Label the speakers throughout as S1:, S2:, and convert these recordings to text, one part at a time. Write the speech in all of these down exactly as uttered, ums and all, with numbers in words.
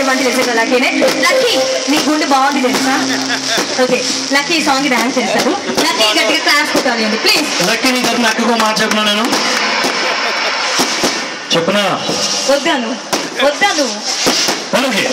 S1: చేయమంటే చేసేది లక్కీనే. లక్కీ నీ గుండె బాగుంది తెలుసా? ఓకే లక్కీ ఈ సాంగ్ డాన్స్ చేస్తారు. లక్కీ గట్టిగా క్లాస్ కొట్టాలి ప్లీజ్.
S2: లక్కీ నీ తరఫున అక్కగా మాట చెప్పినా నేను చెప్పనా?
S1: వద్దాను వద్దాను
S2: ఓకే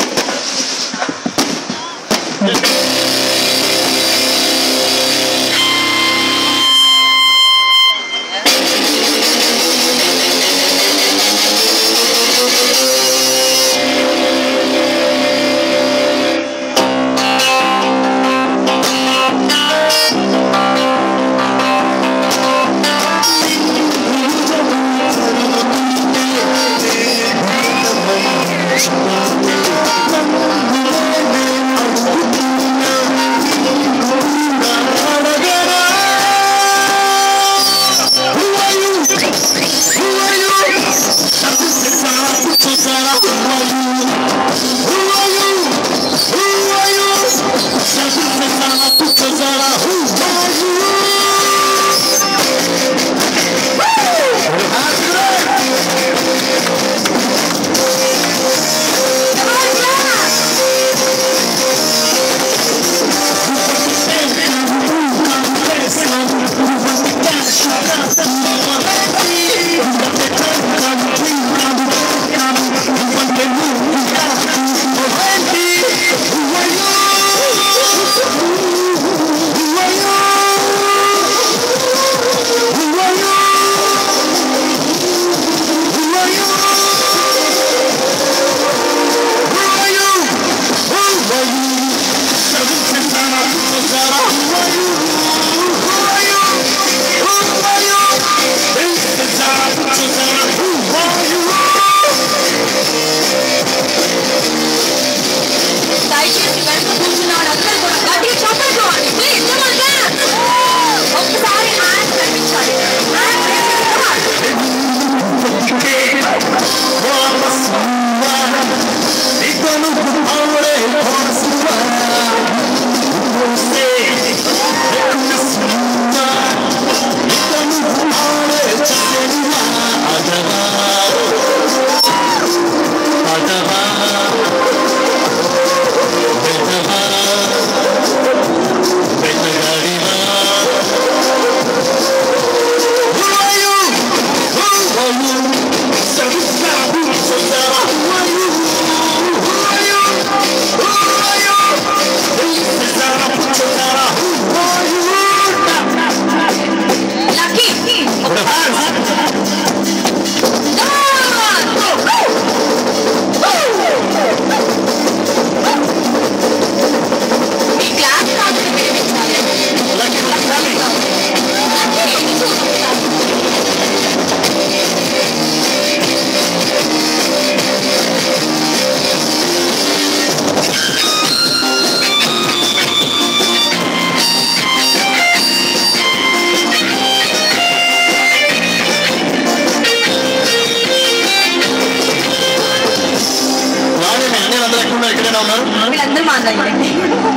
S1: వీళ్ళందరూ మాట్లాడండి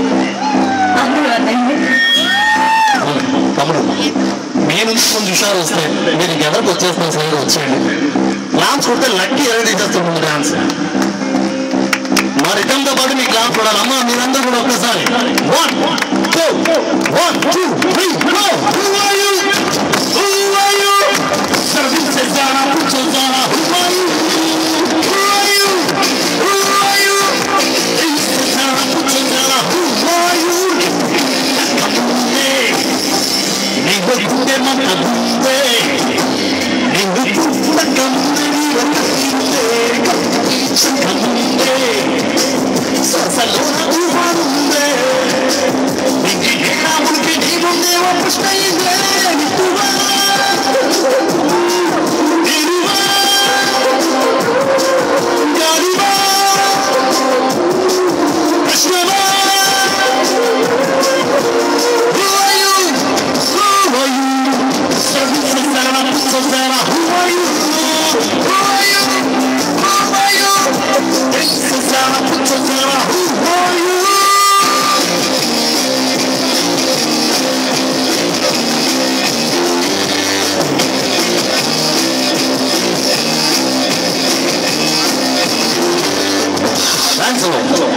S2: తమ్ముడు నేను కొంచెం హుషారు వస్తే మీరు ఎవరికి వచ్చేస్తున్న సైడ్ వచ్చేయండి. డాన్స్ కొడితే లక్కీ ఎవరు తీసేస్తున్నాము డాన్స్. మా రిటర్న్తో పాటు మీకు డాన్స్ కొడాలి. అమ్మ మీరందరూ కూడా ఒక్కసారి one two one two three go. Who are you? Who are you? సర్వించేసారా కూర్చోసారా? Who are you? Who are you? Who are you? ఇచ్చేసారా కూర్చోసారా? Who are you? నీవు గుండె మంట గుండె నీవు పుస్తకముందే కముందే ససలో ఊహనుందే నీకు ఏనాముడికి నీ ముందే ఓ పుష్ప ఇదే డాన్స్